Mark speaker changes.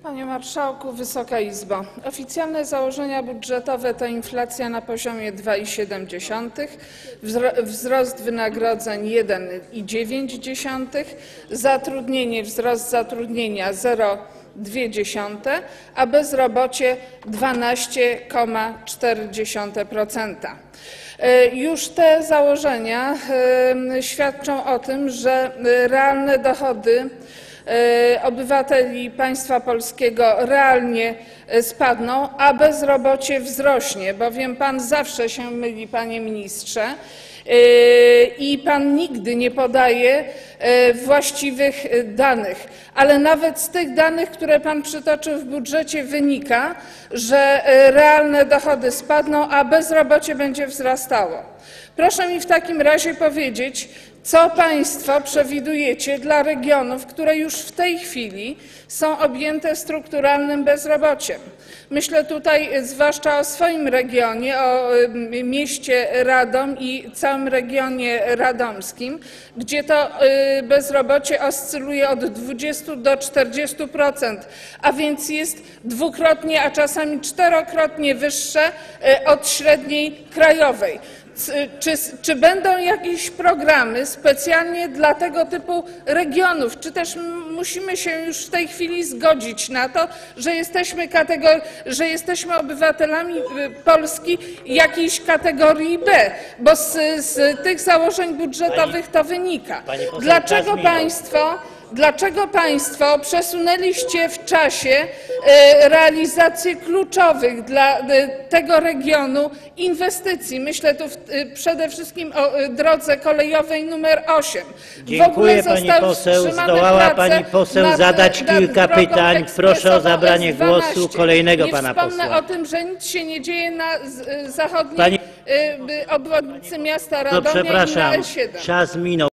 Speaker 1: Panie Marszałku, Wysoka Izbo! Oficjalne założenia budżetowe to inflacja na poziomie 2,7, wzrost wynagrodzeń 1,9, zatrudnienie, wzrost zatrudnienia 0,2, a bezrobocie 12,4%. Już te założenia świadczą o tym, że realne dochody obywateli państwa polskiego realnie spadną, a bezrobocie wzrośnie, bowiem pan zawsze się myli, panie ministrze, i pan nigdy nie podaje właściwych danych. Ale nawet z tych danych, które pan przytoczył w budżecie, wynika, że realne dochody spadną, a bezrobocie będzie wzrastało. Proszę mi w takim razie powiedzieć, co państwo przewidujecie dla regionów, które już w tej chwili są objęte strukturalnym bezrobociem. Myślę tutaj zwłaszcza o swoim regionie, o mieście Radom i całym regionie radomskim, gdzie to bezrobocie oscyluje od 20 do 40%, a więc jest dwukrotnie, a czasami czterokrotnie wyższe od średniej krajowej. Czy będą jakieś programy specjalnie dla tego typu regionów, czy też musimy się już w tej chwili zgodzić na to, że jesteśmy obywatelami Polski jakiejś kategorii B, bo z tych założeń budżetowych to wynika. Dlaczego państwo przesunęliście w czasie realizację kluczowych dla tego regionu inwestycji? Myślę tu przede wszystkim o drodze kolejowej nr 8.
Speaker 2: Dziękuję, pani poseł. Zdołała pani poseł zadać kilka pytań. Proszę o zabranie głosu kolejnego pana posła.
Speaker 1: Nie wspomnę o tym, że nic się nie dzieje na zachodniej obwodnicy miasta Radomia i na L7.
Speaker 2: Czas minął.